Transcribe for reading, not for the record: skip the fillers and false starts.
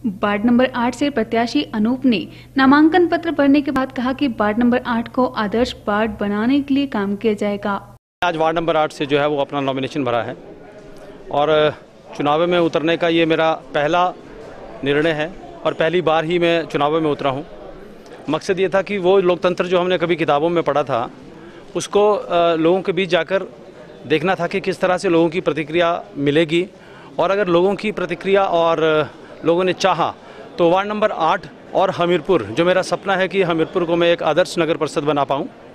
Ward number 8 से प्रत्याशी अनूप ने नामांकन पत्र भरने के बाद कहा कि वार्ड नंबर 8 को आदर्श वार्ड बनाने के लिए काम किया जाएगा। आज वार्ड नंबर 8 से जो है वो अपना नॉमिनेशन भरा है और चुनाव में उतरने का ये मेरा पहला निर्णय है और पहली बार ही मैं चुनाव में उतरा हूँ। मकसद ये था कि वो लोकतंत्र जो हमने कभी किताबों में पढ़ा था उसको लोगों के बीच जाकर देखना था कि किस तरह से लोगों की प्रतिक्रिया मिलेगी, और अगर लोगों की प्रतिक्रिया और लोगों ने चाहा तो वार्ड नंबर 8 और हमीरपुर, जो मेरा सपना है कि हमीरपुर को मैं एक आदर्श नगर परिषद बना पाऊँ,